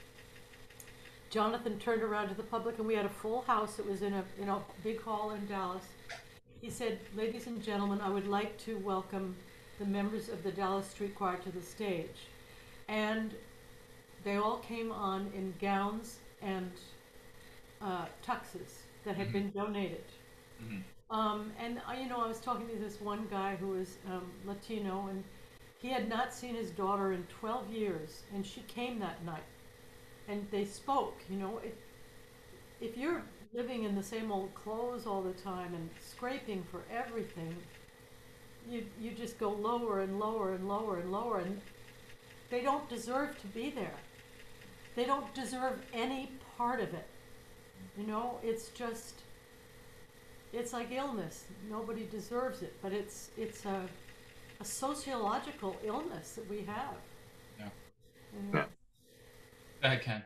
Jonathan turned around to the public, and we had a full house. It was in a, in a big hall in Dallas. He said, "Ladies and gentlemen, I would like to welcome the members of the Dallas Street Choir to the stage." And they all came on in gowns and uh, tuxes that had been donated. Mhm. Um, and, I, you know, I was talking to this one guy who was um, Latino, and he had not seen his daughter in twelve years, and she came that night. And they spoke, you know, if, if you're living in the same old clothes all the time and scraping for everything, you, you just go lower and lower and lower and lower, and they don't deserve to be there. They don't deserve any part of it. You know, it's just, it's like illness. Nobody deserves it, but it's, it's a, a sociological illness that we have. Yeah. You know? Yeah. Go ahead, Ken.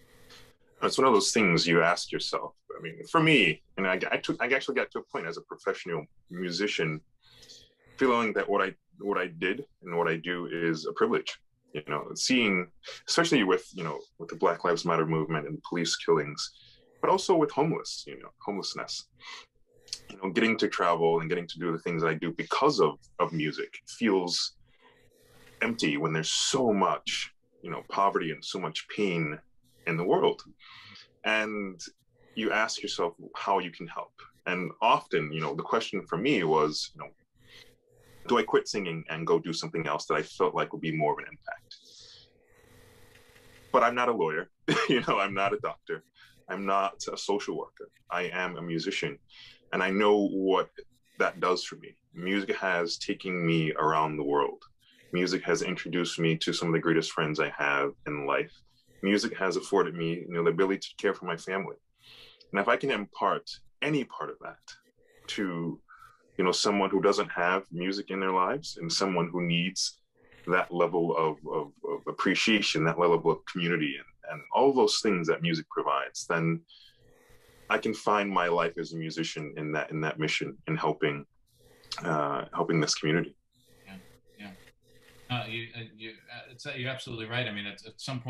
It's one of those things you ask yourself. I mean, for me, and I, I, took, I actually got to a point as a professional musician, feeling that what I what I did and what I do is a privilege. You know, seeing, especially with you know with the Black Lives Matter movement and police killings, but also with homeless, you know, homelessness. You know, getting to travel and getting to do the things I do because of of music feels empty when there's so much, you know, poverty and so much pain in the world. And you ask yourself how you can help. And often, you know, the question for me was, you know, do I quit singing and go do something else that I felt like would be more of an impact? But I'm not a lawyer, you know, I'm not a doctor, I'm not a social worker. I am a musician, and I know what that does for me. Music has taken me around the world. Music has introduced me to some of the greatest friends I have in life. Music has afforded me, you know, the ability to care for my family. And if I can impart any part of that to, you know, someone who doesn't have music in their lives and someone who needs that level of, of, of appreciation, that level of community, and, and all those things that music provides, then I can find my life as a musician in that in that mission, in helping uh, helping this community. Yeah, yeah. Uh, you, uh, you, uh, it's, uh, you're absolutely right. I mean, at, at some point,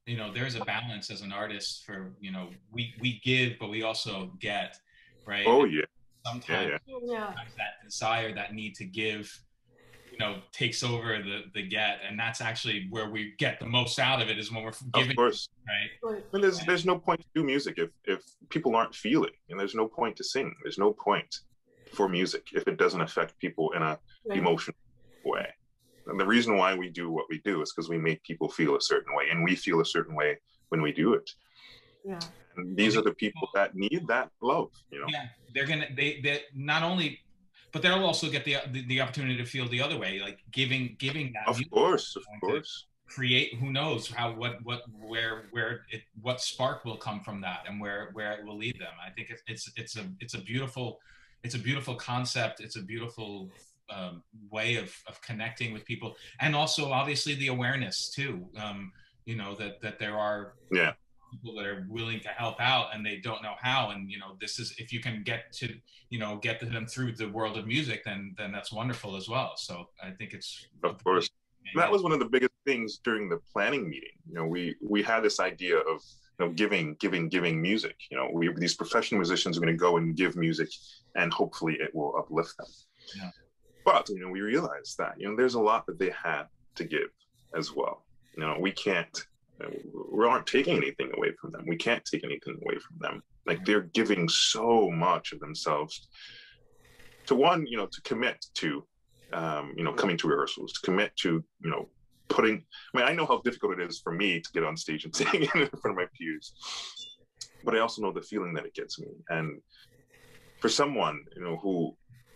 you know, there's a balance as an artist for, you know, we, we give, but we also get, right? Oh, yeah. Sometimes, yeah, yeah. sometimes that desire, that need to give, you know, takes over the, the get. And that's actually where we get the most out of it, is when we're giving. Of course. Right. And there's, there's no point to do music if, if people aren't feeling, and there's no point to sing. There's no point for music if it doesn't affect people in a Right. emotional way. And the reason why we do what we do is because we make people feel a certain way, and we feel a certain way when we do it. Yeah. And these are the people that need that love, you know? Yeah, they're gonna, they, they not only, but they'll also get the, the, the opportunity to feel the other way, like giving, giving that. Of course, of course. Create, who knows how, what, what, where, where it, what spark will come from that, and where, where it will lead them. I think it's, it's, it's a, it's a beautiful, it's a beautiful concept. It's a beautiful um, way of, of connecting with people. And also obviously the awareness too, um, you know, that, that there are yeah. people that are willing to help out and they don't know how. And, you know, this is, if you can get to, you know, get to them through the world of music, then, then that's wonderful as well. So I think it's. Of course. That was one of the biggest things during the planning meeting. You know, we, we had this idea of, you know, giving, giving, giving music. You know, we, these professional musicians are going to go and give music, and hopefully it will uplift them. Yeah. But, you know, we realized that, you know, there's a lot that they had to give as well. You know, we can't, we aren't taking anything away from them. We can't take anything away from them. Like, they're giving so much of themselves to, one, you know, to commit to, um, you know, coming to rehearsals, to commit to, you know, putting, I mean, I know how difficult it is for me to get on stage and sing in front of my peers, but I also know the feeling that it gets me. And for someone, you know, who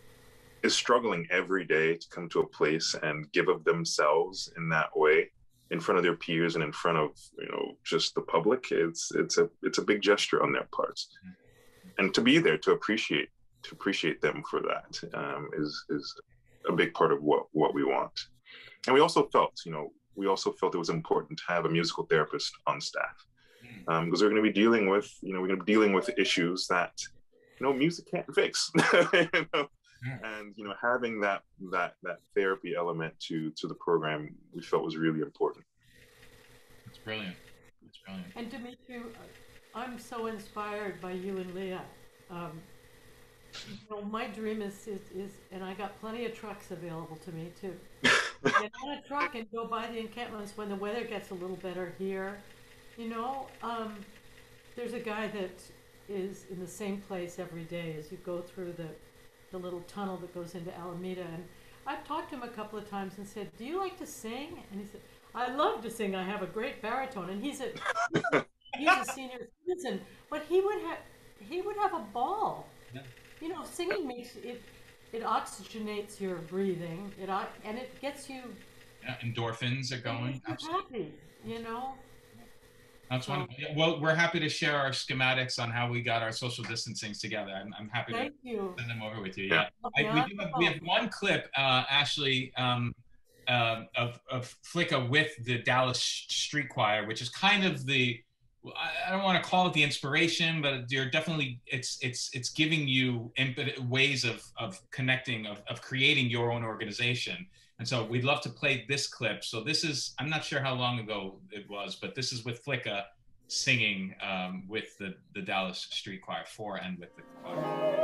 is struggling every day to come to a place and give of themselves in that way, in front of their peers and in front of, you know, just the public, it's it's a it's a big gesture on their parts. And to be there to appreciate to appreciate them for that um, is is a big part of what what we want. And we also felt, you know, we also felt it was important to have a musical therapist on staff, um, because we're going to be dealing with, you know, we're going to be dealing with issues that, you know, music can't fix. You know? And, you know, having that that that therapy element to to the program, we felt was really important. It's brilliant. It's brilliant. And Dimitri, I'm so inspired by you and Leah. Um, you know, my dream is, is is and I got plenty of trucks available to me too. Get on a truck and go by the encampments when the weather gets a little better here. You know, um, there's a guy that is in the same place every day as you go through the the little tunnel that goes into Alameda. And I've talked to him a couple of times and said, do you like to sing? And he said, I love to sing. I have a great baritone. And he's a, he's a senior citizen, but he would have, he would have a ball. Yeah. You know, singing makes it, it oxygenates your breathing. It, and it gets you. Yeah, endorphins are going. Happy, you know? That's wonderful. Yeah, well, we're happy to share our schematics on how we got our social distancing together. I'm, I'm happy Thank to you. send them over with you. Yeah, Okay, I, we, do have, we have one clip, uh, Ashley, um, uh, of, of Flicka with the Dallas Street Choir, which is kind of the, I don't want to call it the inspiration, but you're definitely, it's it's it's giving you ways of, of connecting, of, of creating your own organization. And so we'd love to play this clip. So this is, I'm not sure how long ago it was, but this is with Flicka singing um, with the, the Dallas Street Choir, for and with the choir.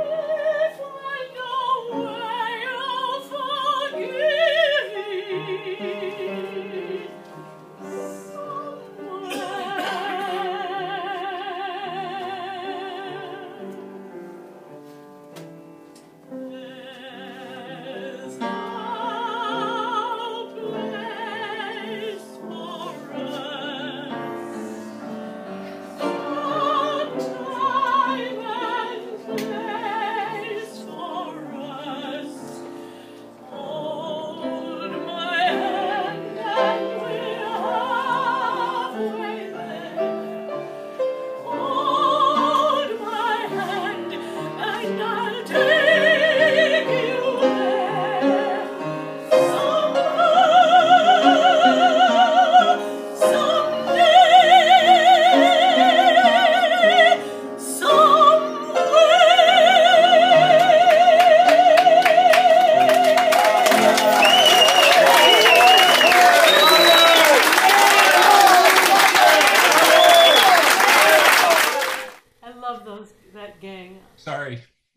If I know where you'll forgive, somewhere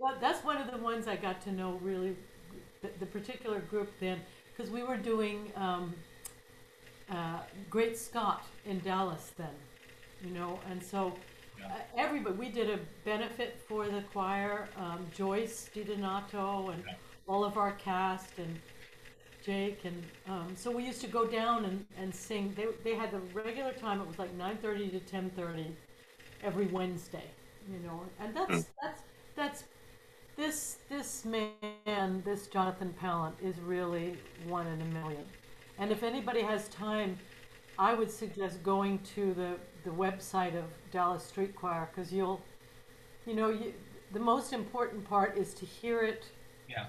Well, that's one of the ones I got to know really, the, the particular group then, because we were doing um, uh, Great Scott in Dallas then, you know, and so uh, everybody, we did a benefit for the choir, um, Joyce DiDonato and all of our cast and Jake, and um, so we used to go down and, and sing. They, they had the regular time, it was like nine thirty to ten thirty every Wednesday, you know, and that's, that's, that's, this, this man, this Jonathan Pallant is really one in a million. And if anybody has time, I would suggest going to the, the website of Dallas Street Choir, because you'll, you know, you, the most important part is to hear it Yeah.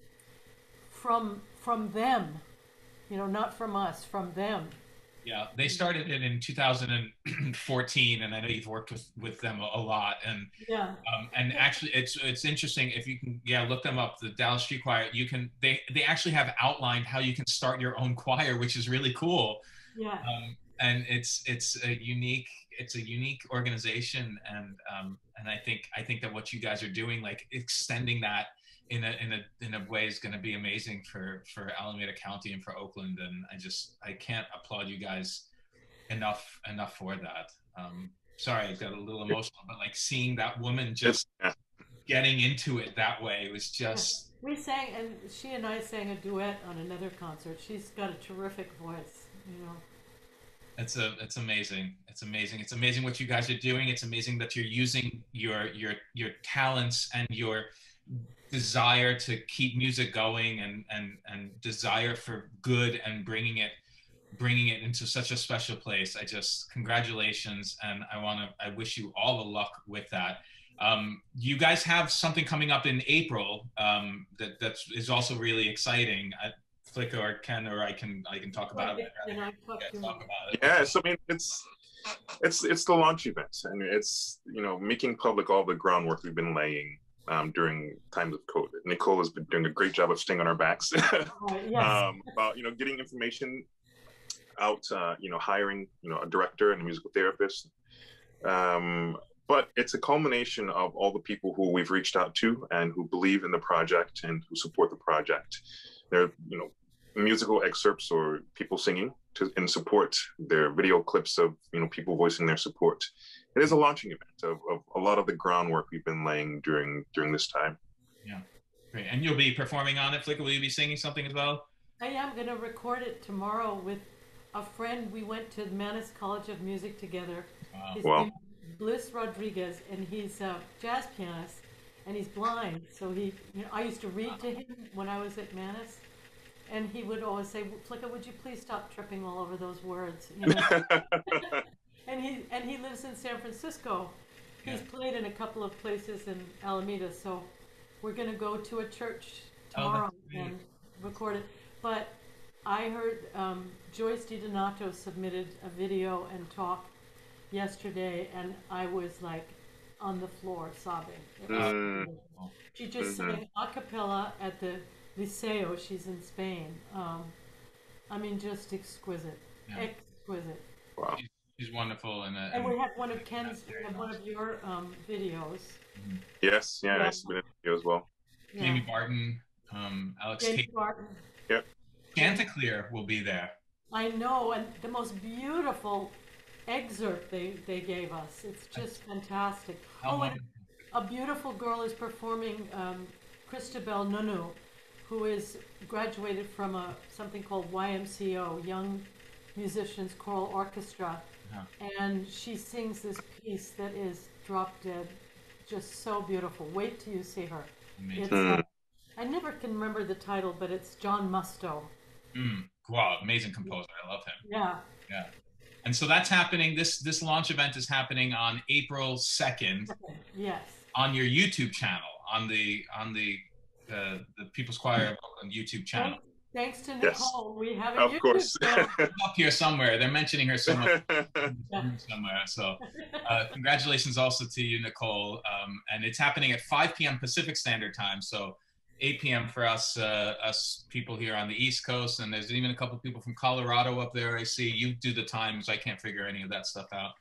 from from them, you know, not from us, from them. Yeah, they started it in two thousand fourteen, and I know you've worked with with them a, a lot. And Yeah. um, and actually, it's it's interesting if you can, yeah, look them up. The Dallas Street Choir. You can they they actually have outlined how you can start your own choir, which is really cool. Yeah. Um, and it's it's a unique it's a unique organization, and um, and I think I think that what you guys are doing, like extending that in a in a in a way, is going to be amazing for for Alameda County and for Oakland. And I just I can't applaud you guys enough enough for that. Um, sorry, I got a little emotional, but like seeing that woman just getting into it that way was just. We sang, and she and I sang a duet on another concert. She's got a terrific voice, you know. It's a it's amazing. It's amazing. It's amazing what you guys are doing. It's amazing that you're using your your your talents and your desire to keep music going, and and and desire for good, and bringing it bringing it into such a special place. I just, congratulations, and I want to I wish you all the luck with that. Um, you guys have something coming up in April um, that that is also really exciting. I, Flick or Ken or I can I can talk about it. And I talk Yeah, to talk about it. Yeah, so I mean, it's it's it's the launch event, and it's, you know, making public all the groundwork we've been laying um, during times of COVID. Nicole has been doing a great job of staying on our backs Right, yes. um, about, you know, getting information out, uh, you know, hiring, you know, a director and a musical therapist. Um, but it's a culmination of all the people who we've reached out to and who believe in the project and who support the project. They're, you know, musical excerpts or people singing to in support. Their video clips of, you know, people voicing their support. It is a launching event of, of a lot of the groundwork we've been laying during during this time. Yeah, great. And you'll be performing on it, Flick? Will you be singing something as well? I am going to record it tomorrow with a friend. We went to Manus College of Music together. Wow. His Wow. name is Bliss Rodriguez, and he's a jazz pianist, and he's blind. So he, you know, I used to read to him when I was at Manus, and he would always say, "Flicka, would you please stop tripping all over those words?" You know? and he and he lives in San Francisco. He's Yeah. played in a couple of places in Alameda, so we're going to go to a church Oh, tomorrow that's great. and record it. But I heard um, Joyce DiDonato submitted a video and talk yesterday, and I was like on the floor sobbing. It was Mm. beautiful. She just Mhm. sang a cappella at the Liceo. She's in Spain. Um, I mean, just exquisite, Yeah. exquisite. Wow. She's wonderful. And, uh, And we have one of Ken's, we have one of your um, videos. Yes, yeah, Yeah. nice to be here as well. Yeah. Jamie Barton, um, Alex James Tate, Barton. Yep. Chanticleer will be there. I know, and the most beautiful excerpt they, they gave us. It's just fantastic. How Oh, and wonderful. a beautiful girl is performing, um, Christabel Nunu, who is graduated from a something called Y M C O, Young Musicians Choral Orchestra, Uh-huh. and she sings this piece that is drop dead, just so beautiful. Wait till you see her. Amazing. It's, uh, I never can remember the title, but it's John Musto. Mm. Wow, amazing composer. I love him. Yeah. Yeah. And so that's happening. This this launch event is happening on April second Yes. on your YouTube channel, on the on the uh, the People's Choir of Oakland YouTube channel. Thanks, thanks to Yes. Nicole, we have a Of YouTube course. channel. Up here somewhere. They're mentioning her so much somewhere. So uh, congratulations also to you, Nicole. Um, and it's happening at five p m Pacific Standard Time. So eight p m for us uh, us people here on the East Coast. And there's even a couple people from Colorado up there. I see you do the times. I can't figure any of that stuff out.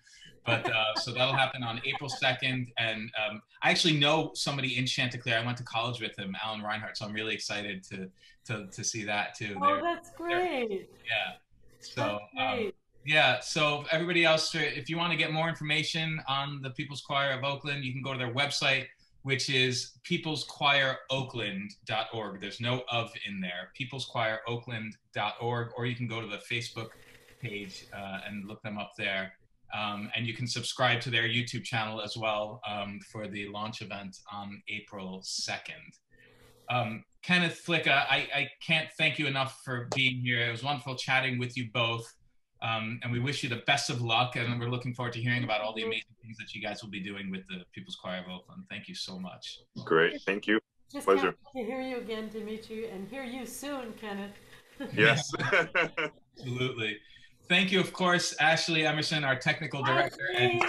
But uh, so that'll happen on April second. And um, I actually know somebody in Chanticleer. I went to college with him, Alan Reinhardt. So I'm really excited to to, to see that too. Oh, they're, that's great. Yeah. So, that's great. Um, yeah. So everybody else, if you want to get more information on the People's Choir of Oakland, you can go to their website, which is peoples choir oakland dot org. There's no of in there, peoples choir oakland dot org, or you can go to the Facebook page uh, and look them up there. Um, and you can subscribe to their YouTube channel as well um, for the launch event on April second. Um, Kenneth, Flicka, I, I can't thank you enough for being here. It was wonderful chatting with you both. Um, and we wish you the best of luck. And we're looking forward to hearing about all the amazing things that you guys will be doing with the People's Choir of Oakland. Thank you so much. Great. Thank you. Just Pleasure. can't wait to hear you again, Dimitri, and hear you soon, Kenneth. Yes. Absolutely. Thank you, of course, Ashley Emerson, our technical director, and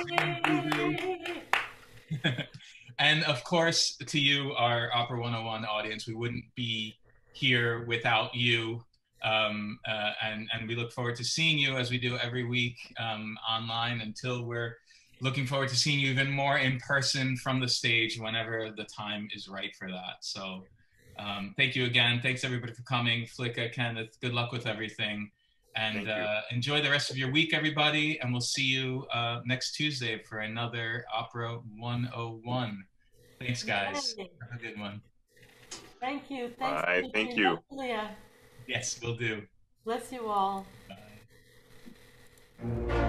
and of course to you, our Opera one oh one audience. We wouldn't be here without you, um, uh, and and we look forward to seeing you as we do every week um, online. Until we're looking forward to seeing you even more in person from the stage whenever the time is right for that. So um, thank you again. Thanks everybody for coming. Flicka, Kenneth, good luck with everything. And uh, enjoy the rest of your week, everybody. And we'll see you uh, next Tuesday for another Opera one oh one. Thanks, guys. Yay. Have a good one. Thank you. Thanks. Bye. Thank you. Leah. Yes, we'll do. Bless you all. Bye.